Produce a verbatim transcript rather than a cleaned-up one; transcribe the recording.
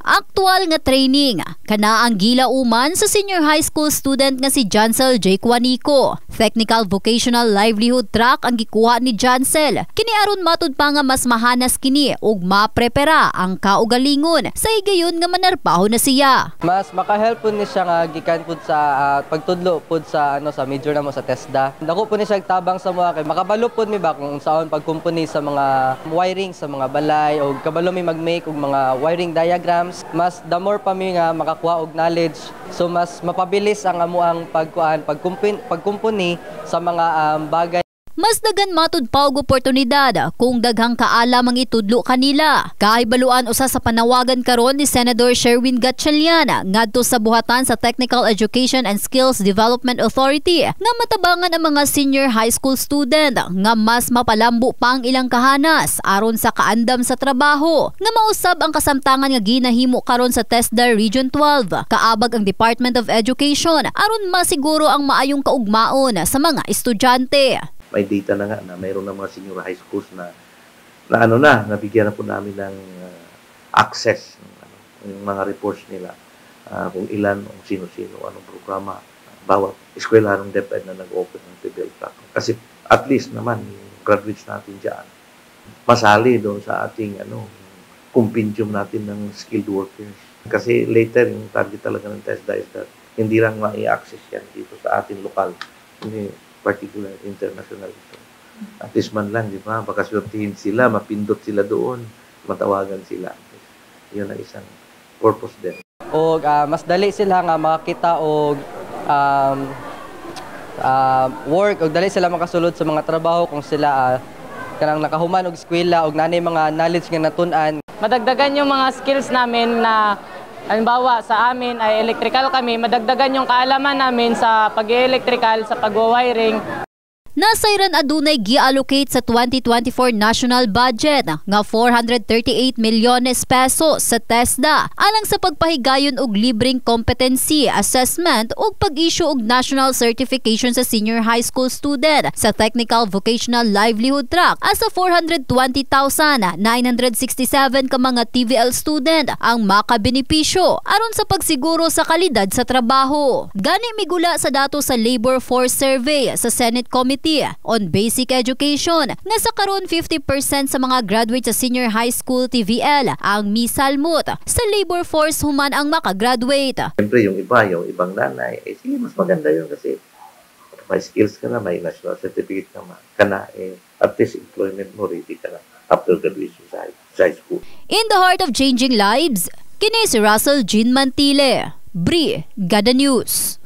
Aktual nga training kana ang gilauman sa senior high school student nga si Jancel J. Cuanico. Technical Vocational Livelihood Track ang gikuha ni Jancel. Kini aron matud pa nga mas mahanas kini ug maprepara ang kaugalingon sa higayon nga manarbaho na siya. Mas makahelp po ni siya nga gikan pud sa uh, pagtudlo pud sa ano sa major namo sa TESDA. Dako po ni siya tabang sa mga kay makabalo pud mi ba kung saon pagkumpuni sa mga wiring sa mga balay o kabalo mi mag-make og mga wiring diagrams. Mas the more pa mi nga makakuha og knowledge, so mas mapabilis ang amuang pagkuan pagkumpuni pagkumpuni sa mga um, bagay. Mas dagan matud pa og oportunidad kung daghang kaalam ang itudlo kanila. Kahibaluan usa sa panawagan karon ni Senador Sherwin Gatchalian ngadto sa buhatan sa Technical Education and Skills Development Authority nga matabangan ang mga senior high school student nga mas mapalambo pa ang ilang kahanas aron sa kaandam sa trabaho. Nga mausab ang kasamtangan nga ginahimo karon sa TESDA Region twelve. Kaabag ang Department of Education aron masiguro ang maayong kaugmaon sa mga estudyante. May data na nga na mayroon ng mga senior high schools na na ano na, nabigyan na po namin ng uh, access ano, yung mga reports nila uh, kung ilan, kung sino-sino, anong programa, bawat eskwela ng DepEd na nag-open ng P B L platform. Kasi at least naman, yung graduates natin dyan, masali doon sa ating ano, compendium natin ng skilled workers. Kasi later, yung target talaga ng TESDA is that hindi lang ma-i-access yan dito sa ating lokal. Hindi, particular international ito. At least man lang, di ba? Baka swertihin sila, mapindot sila doon, matawagan sila. Yun ang isang purpose din. O uh, mas dali sila nga makakita og um, uh, work, o dali sila makasulod sa mga trabaho kung sila uh, kanang nakahuman og eskwela og nanay mga knowledge nga natun-an. Madagdagan yung mga skills namin na halimbawa sa amin ay electrical kami, madagdagan yung kaalaman namin sa pag-electrical, sa pag-wiring. Nasayran adunay gi-allocate sa twenty twenty-four national budget nga four hundred thirty-eight milyones pesos sa TESDA alang sa pagpahigayon og libreng competency assessment ug pag-issue og national certification sa senior high school student sa Technical Vocational Livelihood Track asa four hundred twenty thousand nine hundred sixty-seven ka mga T V L student ang makabenepisyo aron sa pagsiguro sa kalidad sa trabaho. Gani migula sa datos sa Labor Force Survey sa Senate Committee on Basic Education nga sa karon fifty percent sa mga graduate sa senior high school T V L ang misalmot sa labor force human ang makagraduate. Siyempre yung iba, yung ibang nanay, eh sige mas maganda yun kasi may skills ka na, may national certificate ka na, eh, at least employment mo ready ka na after graduation sa high school. In the heart of changing lives, kini si Russell Jean Mantile, Brigada News.